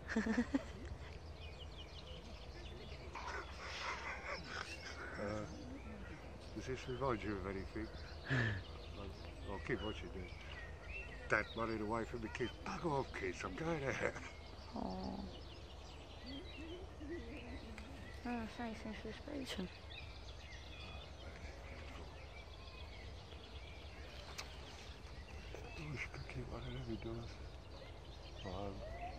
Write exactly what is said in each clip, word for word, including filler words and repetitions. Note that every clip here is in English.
uh, does this remind you of anything? I'll, I'll keep watching this. Dad running away from the kids. Bugger off, kids, I'm going out. Oh. Oh, thanks for speaking. I wish I could keep running every doors. Um,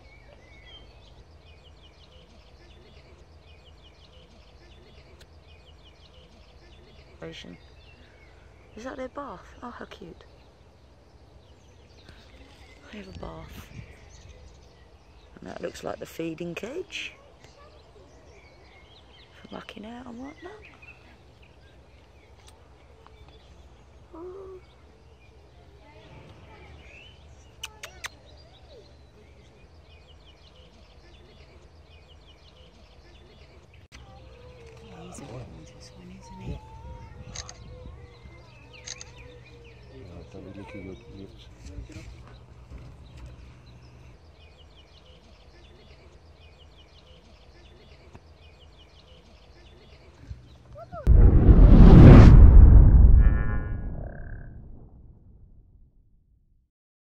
Is that their bath? Oh, how cute. They have a bath. And that looks like the feeding cage. For mucking out and whatnot. Oh.